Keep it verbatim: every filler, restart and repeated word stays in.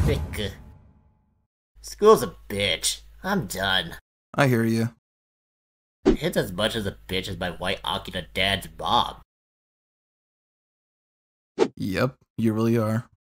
Bkub. School's a bitch. I'm done. I hear you. It's as much as a bitch as my white Akita dad's mom. Yep, you really are.